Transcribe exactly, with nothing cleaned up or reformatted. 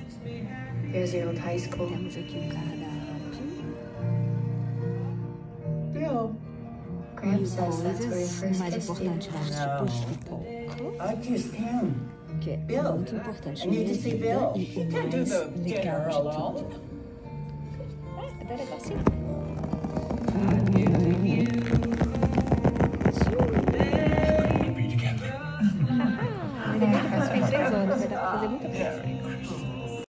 Here's your old high school. Temos aqui um cardápio. Bill. Graham says that's where he Coisas first mais kissed you. importantes, né? Tipo pipoca, I kissed him. que é Bill, muito importante I na need minha to see vida Bill. e He o can't do mais the dinner legal de alone. tudo. É, é legal sim. I give you